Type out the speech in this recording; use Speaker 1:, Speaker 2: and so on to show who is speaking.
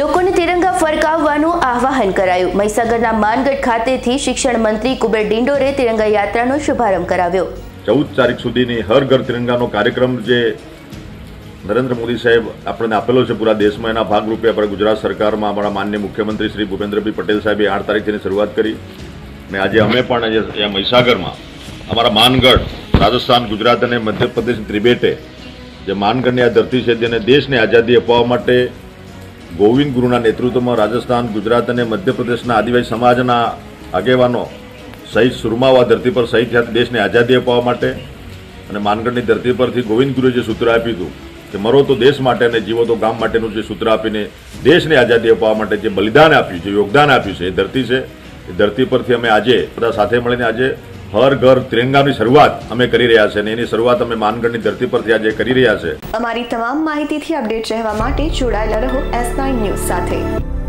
Speaker 1: લોકોને તિરંગા ફરકાવવાનું આહ્વાન કરાયું। મહીસાગરના માનગઢ ખાતેથી શિક્ષણ મંત્રી કુબેર ડિંડોરે તિરંગા યાત્રાનો શુભારંભ કરાવ્યો।
Speaker 2: 14 તારીખ સુધીની હર ઘર તિરંગાનો કાર્યક્રમ જે નરેન્દ્ર મોદી સાહેબ આપણને આપેલો છે પૂરા દેશમાં, એના ભાગરૂપે આપણે ગુજરાત સરકારમાં અમારા માનનીય મુખ્યમંત્રી શ્રી ભૂપેન્દ્રભાઈ પટેલ સાહેબે 8 તારીખથી શરૂઆત કરી અને આજે અમે પણ અહીંયા મહીસાગરમાં અમારા માનગઢ રાજસ્થાન, ગુજરાત અને મધ્યપ્રદેશ ત્રિબેટે જે માનગઢની આ ધરતી છે તેને દેશને આઝાદી અપાવવા માટે ગોવિંદ ગુરુના નેતૃત્વમાં રાજસ્થાન, ગુજરાત અને મધ્યપ્રદેશના આદિવાસી સમાજના આગેવાનો સહિત સુરમાવા ધરતી પર શહીદ થયા દેશને આઝાદી અપાવવા માટે। અને માનગઢની ધરતી પરથી ગોવિંદ ગુરુએ જે સૂત્ર આપ્યું હતું કે મરો તો દેશ માટે અને જીવો તો ગામ માટેનું જે સૂત્ર આપીને દેશને આઝાદી અપાવવા માટે જે બલિદાન આપ્યું છે, યોગદાન આપ્યું છે, એ ધરતી છે। એ ધરતી પરથી અમે આજે બધા સાથે મળીને આજે હર ઘર તિરંગાની શરૂઆત અમે કરી રહ્યા છે અને એની શરૂઆત અમે માનગઢની ધરતી પરથી આજે કરી રહ્યા છે।
Speaker 1: અમારી તમામ માહિતીથી અપડેટ રહેવા માટે જોડાયેલા રહો S9 ન્યૂઝ સાથે।